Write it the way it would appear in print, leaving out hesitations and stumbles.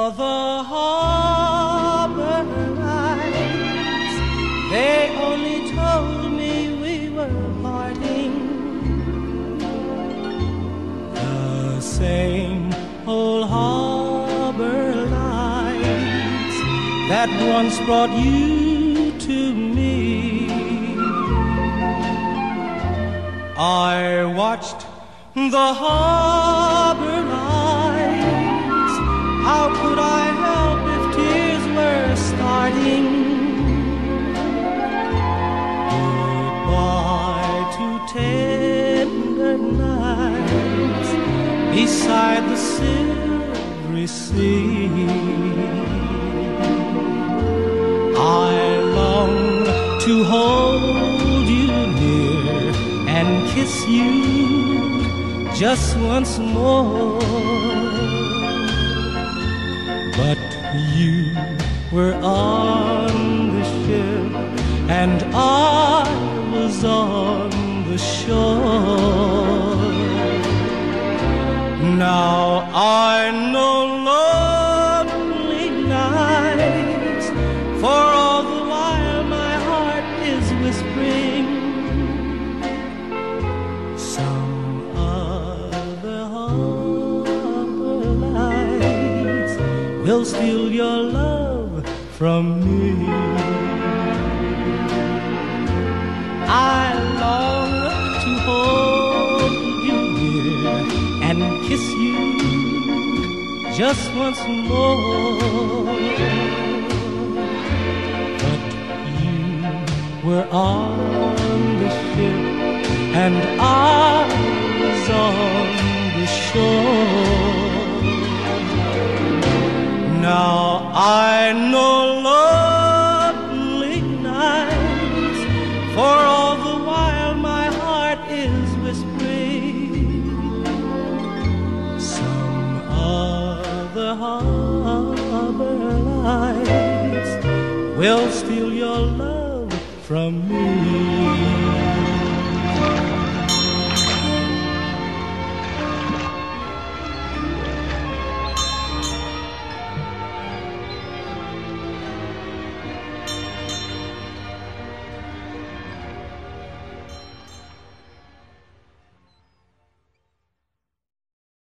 the harbor lights, they only told me we were parting. The same old harbor lights that once brought you to me. I watched the harbor lights. How could I help if tears were starting? Goodbye to tender nights beside the silvery sea. I long to hold you near and kiss you just once more. But you were on the ship and I was on the shore. Now I know lonely nights, for all the while my heart is whispering some other harbor lights will steal your love from me. I long to hold you near and kiss you just once more. But you were on the ship and I was on the shore. Now I know lonely nights, for all the while my heart is whispering some other harbor lights will steal your love from me.